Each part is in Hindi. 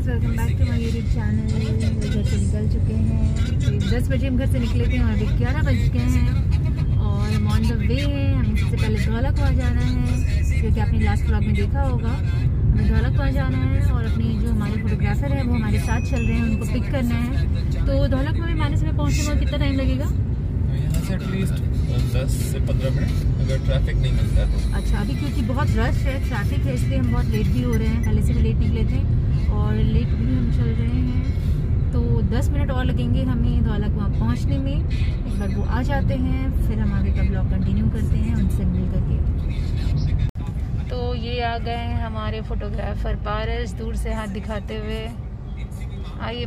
Guys, welcome back to my YouTube channel. घर से निकल चुके हैं, करीब 10 बजे हम घर से निकले थे और अभी 11 बज गए हैं और हम ऑन द वे हैं। हमें सबसे पहले धौलक वहाँ जाना है, क्योंकि आपने लास्ट व्लॉग में देखा होगा। हमें धौलक वहाँ जाना है और अपनी जो हमारे फोटोग्राफर है वो हमारे साथ चल रहे हैं, उनको पिक करना है। तो धौलक में माने समय पहुँचने में कितना टाइम लगेगा? यहाँ से एटलीस्ट 10 से 15 मिनट, अगर ट्रैफिक नहीं मिलता है तो। अच्छा, अभी क्योंकि बहुत रश है, ट्रैफिक है, इसलिए हम बहुत लेट भी हो रहे हैं। पहले से भी लेट निकले थे और लेट भी हम चल रहे हैं। तो 10 मिनट और लगेंगे हमें धौलक वहाँ पहुँचने में। एक बार वो आ जाते हैं फिर हम आगे का ब्लॉग कंटिन्यू करते हैं उनसे मिल करके। तो ये आ गए हैं हमारे फोटोग्राफर पारस, दूर से हाथ दिखाते हुए। आइए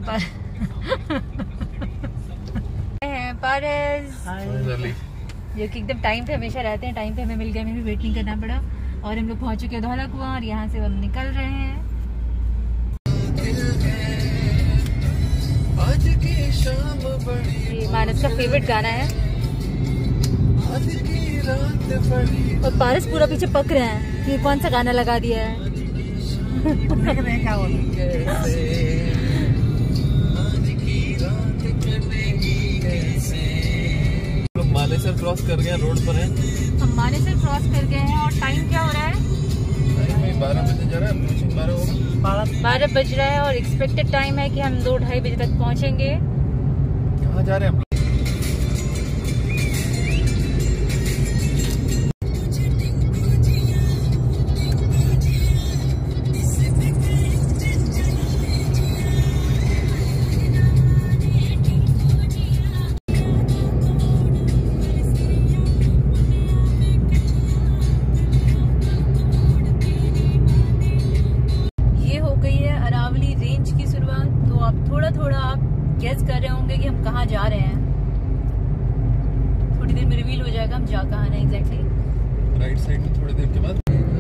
पारस, जो कि एकदम टाइम पे हमेशा रहते हैं। टाइम पे हमें मिल गए, हमें भी वेट नहीं करना पड़ा और हम लोग पहुंच चुके हैं धौलक कुआं और यहाँ से हम निकल रहे हैं। ये मानस का फेवरेट गाना है और पारस पूरा पीछे पक रहे हैं कि कौन सा गाना लगा दिया है। मानेसर क्रॉस कर गए, रोड पर हैं। हम मानेसर क्रॉस कर गए हैं और टाइम क्या हो रहा है? टाइम 12 बजे जा रहा है, 12 होगा। 12 बज रहा है और एक्सपेक्टेड टाइम है कि हम 2-2:30 बजे तक पहुंचेंगे। कहाँ जा रहे हैं हम? गेस कर रहे होंगे कि हम कहाँ जा रहे हैं। थोड़ी देर में रिवील हो जाएगा हम जा कहाँ हैं एग्जैक्टली। राइट साइड में थोड़ी देर के बाद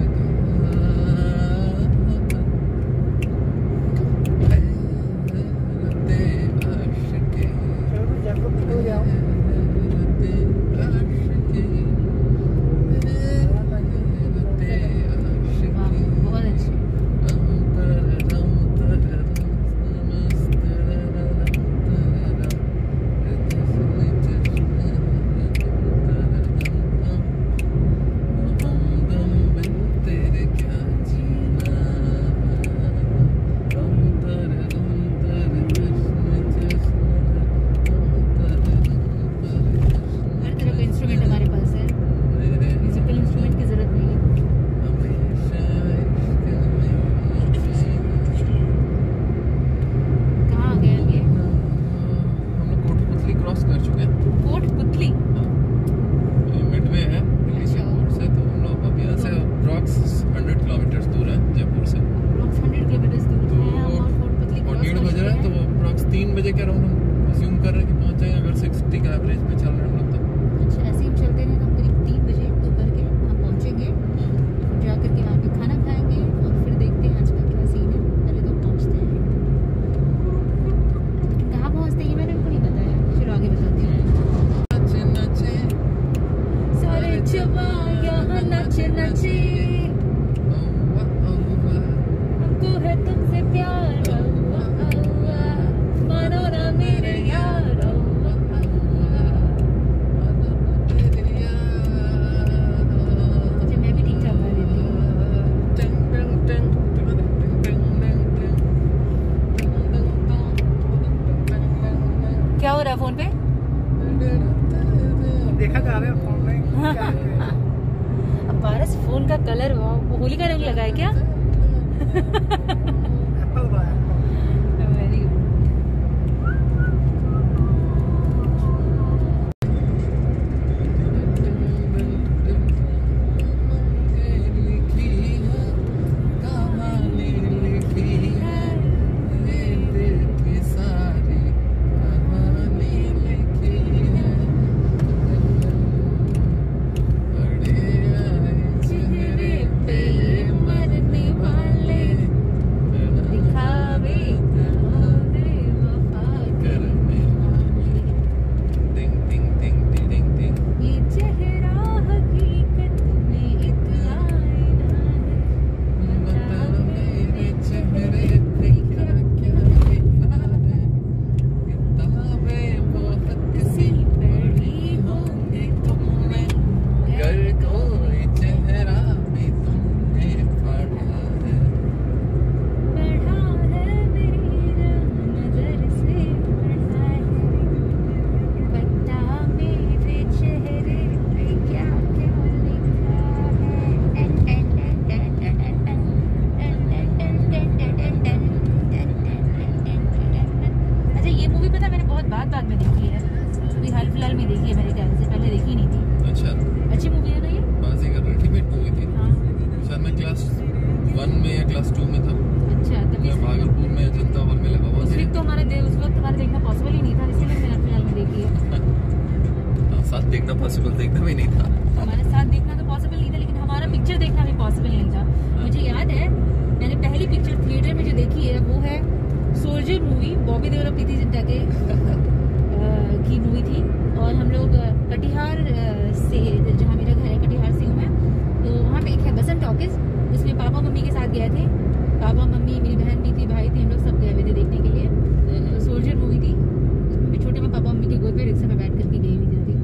फोन पे देखा जा रहा है फोन में। अब पारस फोन का कलर वो होली का रंग लगा है क्या? एप्पल का है। Very good. बाद में देखी है, अभी हाल फिलहाल में देखी है मेरे ख्याल से, पहले देखी नहीं थी। अच्छा, अच्छी मूवी है ना ये? बाजीगर अल्टीमेट मूवी थी। हाँ। शायद मैं क्लास 1 में या क्लास 2 में था। अच्छा, तभी मैं भागलपुर में जनता हॉल में लगा हुआ उस वक्त तो हमारा देखना पॉसिबल ही नहीं था, इसलिए मैंने फिलहाल में देखी है। साथ देखना पॉसिबल देखना भी नहीं था। हमारे साथ देखना तो पॉसिबल नहीं था, लेकिन हमारा पिक्चर देखना भी पॉसिबल नहीं था। मुझे याद है मैंने पहली पिक्चर थिएटर में जो देखी है वो है सोल्जर मूवी, बॉबी देओल और प्रीति जिंटा के की मूवी थी। और हम लोग कटिहार से, जहाँ मेरा घर है कटिहार से हूँ मैं, तो वहाँ पे एक है बसंत टॉकीज, उसमें पापा मम्मी के साथ गए थे। पापा मम्मी, मेरी बहन भी थी, भाई थे, हम लोग सब गए हुए थे देखने के लिए। तो सोल्जर मूवी थी, उसमें भी छोटे में पापा मम्मी के गोद पे रिक्शा में बैठ करके गई हुई थी।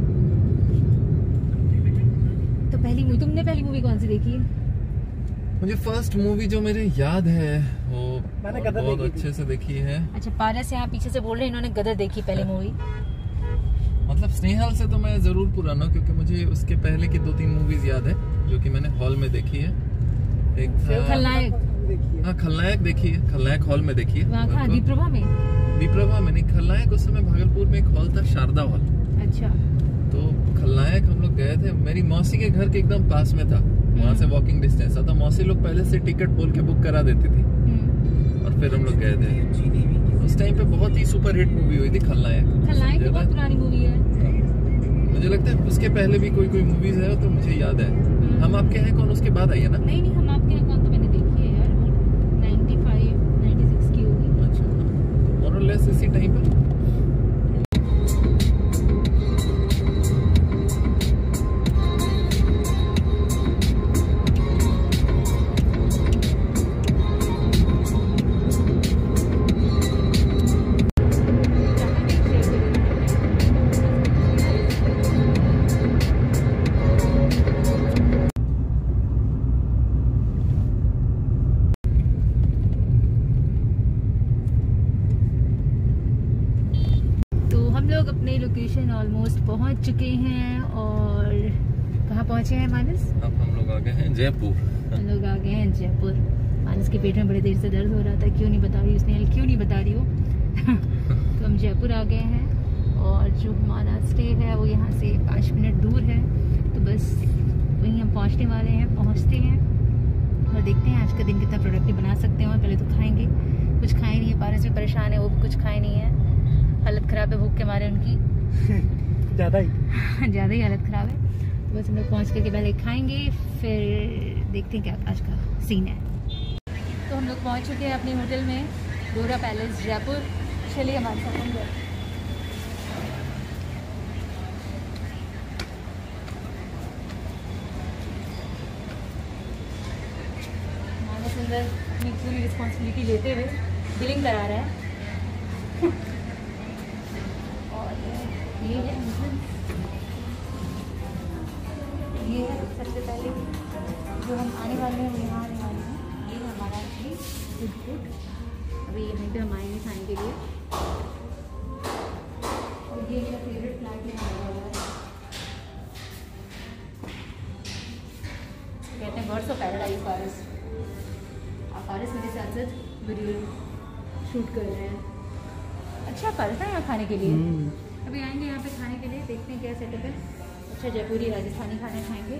तो पहली मूवी, तुमने पहली मूवी कौन सी देखी? मुझे फर्स्ट मूवी जो मेरे याद है वो मैंने गदर बहुत देखी अच्छे से देखी है। अच्छा, पारस यहाँ पीछे से बोल रहे हैं इन्होंने गदर देखी पहली मूवी। मतलब स्नेहल से तो मैं जरूर पुराना हूँ, क्योंकि मुझे उसके पहले की 2-3 मूवीज याद है जो कि मैंने हॉल में देखी है। एक खलनायक, हाँ खलनायक देखी है, खलनायक हॉल में देखी है। वहाँ कहाँ? दीप्रभा में? दीप्रभा में नहीं, खलनायक उस समय भागलपुर में एक हॉल था, शारदा हॉल। अच्छा। तो खलनायक हम लोग गए थे, मेरी मौसी के घर के एकदम पास में था, वहाँ से वॉकिंग डिस्टेंस था। तो मौसी लोग पहले से टिकट बोल के बुक करा देती थी और फिर हम लोग गए थे। उस टाइम पे बहुत ही सुपर हिट मूवी हुई थी खलनायक। खलनायक बहुत पुरानी मूवी है। मुझे लगता है उसके पहले भी कोई मूवीज है तो मुझे याद है। हम आपके हैं कौन उसके बाद आई है ना? नहीं, हम आपके हैं कौन तो मैंने देखी है यार, 95 96 की होगी। अच्छा, मोर और लेस इसी टाइम पे। अपने लोकेशन ऑलमोस्ट पहुंच चुके हैं। और कहाँ पहुंचे हैं मानस? अब हम लोग आ गए हैं जयपुर। हम लोग आ गए हैं जयपुर। मानस के पेट में बड़े देर से दर्द हो रहा था, क्यों नहीं बता रही उसने, क्यों नहीं बता रही हो। तो हम जयपुर आ गए हैं और जो हमारा स्टे है वो यहाँ से 5 मिनट दूर है, तो बस वहीं हम पहुँचने वाले हैं, पहुँचते हैं और देखते हैं आज का दिन कितना प्रोडक्टिव बना सकते हैं। और पहले तो खाएंगे, कुछ खाए नहीं है, पारस भी परेशान है, वो भी कुछ खाए नहीं है, हालत ख़राब है भूख के मारे उनकी। ज़्यादा ही हालत ख़राब है। तो बस हम लोग पहुँच करके पहले खाएंगे, फिर देखते हैं क्या आज का सीन है। तो हम लोग पहुँच चुके हैं अपने होटल में, डोरा पैलेस जयपुर। चलिए हमारे साथ अंदर। हमारे अंदर अपनी पूरी रिस्पॉन्सिबिलिटी लेते हुए बिलिंग करा रहा है। और ये है ये है सबसे पहले जो हम आने वाले हैं, वो यहाँ आने वाले हैं। ये हमारा एक्चुअली फूड, अभी यहीं पे हम आएंगे खाने के लिए। और ये मेरा फेवरेट फ्लैट में आने वाला है, कहते हैं बर्ड्स ऑफ पैराडाइज पारस। आप पारस मेरे साथ साथ वीडियो शूट कर रहे हैं। अच्छा पारस है यहाँ खाने के लिए। अभी आएंगे यहाँ पे खाने के लिए, देखते हैं क्या सेटअप है। अच्छा जयपुरी राजस्थानी खाने खाएंगे।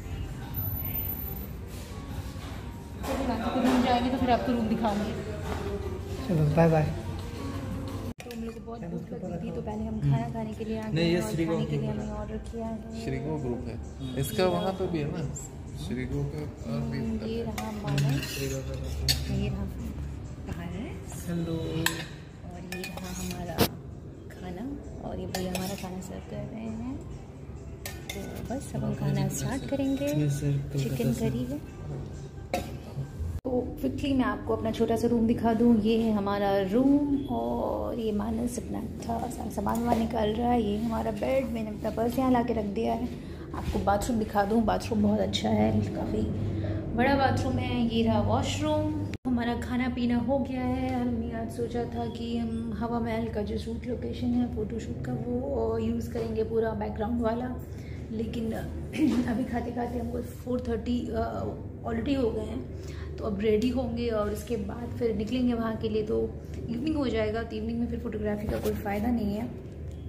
रूम जाएंगे तो फिर आपको रूम दिखाऊंगी। चलो बाय बाय। तो हम लोग को बहुत भूख लगी थी, तो पहले हम खाना खाने के लिए आ गए हैं और खाने के लिए हमने ऑर्डर किया है। श्रीगो ग्रुप है, इसका वहाँ पे भी है ना, श्रीगो का। ये रहा मानस, ये रहा पारस, हेलो, और ये रहा हमारा खाना। और ये भैया हमारा खाना सर्व कर रहे हैं। तो बस अब हम खाना स्टार्ट करेंगे। चिकन करी है। तो क्विकली मैं आपको अपना छोटा सा रूम दिखा दूँ। ये है हमारा रूम और ये मानस अपना अच्छा सामान वामान निकाल रहा है। ये हमारा बेड, मैंने अपना पर्स यहाँ ला के रख दिया है। आपको बाथरूम दिखा दूँ, बाथरूम बहुत अच्छा है, काफ़ी बड़ा बाथरूम है। ये रहा वॉशरूम। हमारा खाना पीना हो गया है। हमने आज सोचा था कि हम हवा महल का जो शूट लोकेशन है फ़ोटोशूट का वो यूज़ करेंगे, पूरा बैकग्राउंड वाला, लेकिन अभी खाते खाते हमको 4:30 ऑलरेडी हो गए हैं। तो अब रेडी होंगे और उसके बाद फिर निकलेंगे वहाँ के लिए। तो इवनिंग हो जाएगा, तो इवनिंग में फिर फोटोग्राफी का कोई फ़ायदा नहीं है।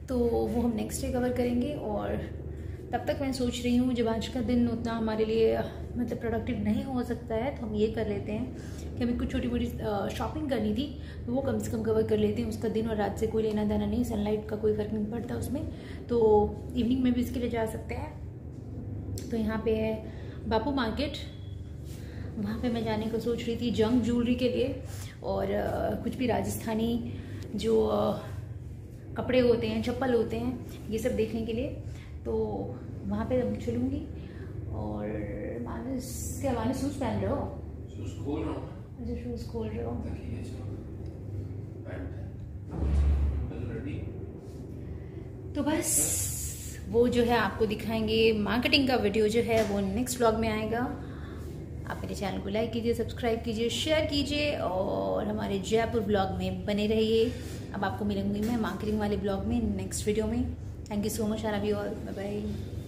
तो वो हम नेक्स्ट डे कवर करेंगे। और तब तक मैं सोच रही हूँ जब आज का दिन उतना हमारे लिए मतलब प्रोडक्टिव नहीं हो सकता है तो हम ये कर लेते हैं कि हमें कुछ छोटी मोटी शॉपिंग करनी थी तो वो कम से कम कवर कर लेते हैं। उसका दिन और रात से कोई लेना देना नहीं, सनलाइट का कोई फ़र्क नहीं पड़ता उसमें, तो इवनिंग में भी इसके लिए जा सकते हैं। तो यहाँ पे है बापू मार्केट, वहाँ पे मैं जाने को सोच रही थी जंग ज्वेलरी के लिए और कुछ भी राजस्थानी जो कपड़े होते हैं, चप्पल होते हैं, ये सब देखने के लिए। तो वहाँ पे चलूँगी। और मानस, क्या मानस शूज़ पहन रहे हो? शूज खोल रहा हूँ। अच्छा, शूज़ खोल रहे हो। तो बस वो जो है आपको दिखाएंगे, मार्केटिंग का वीडियो जो है वो नेक्स्ट व्लॉग में आएगा। आप मेरे चैनल को लाइक कीजिए, सब्सक्राइब कीजिए, शेयर कीजिए और हमारे जयपुर ब्लॉग में बने रहिए। अब आपको मिलूंगी मैं मार्केटिंग वाले ब्लॉग में नेक्स्ट वीडियो में। Thank you so much, I love you all, bye bye.